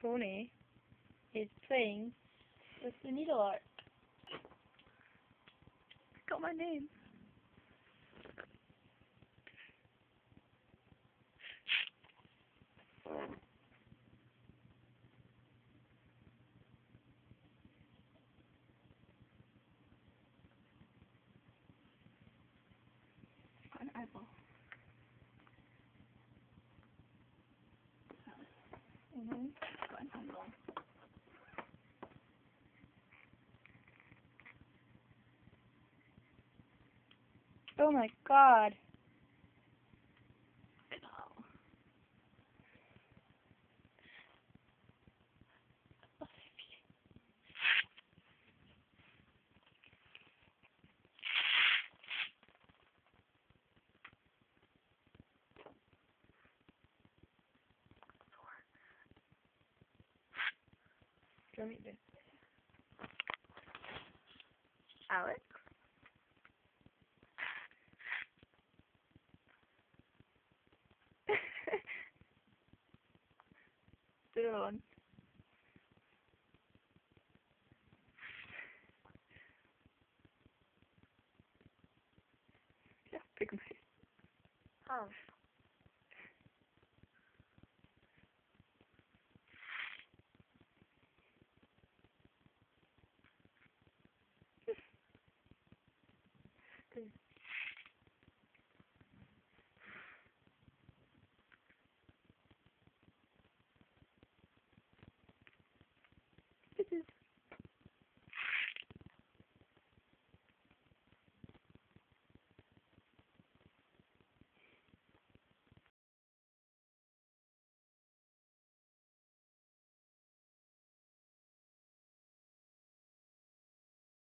pony is playing with the needle art. It's got my name. Got an eyeball. Got an eyeball. Oh my god. Let me do this. Alex? Do the other one. Yeah, pick him. Oh. This is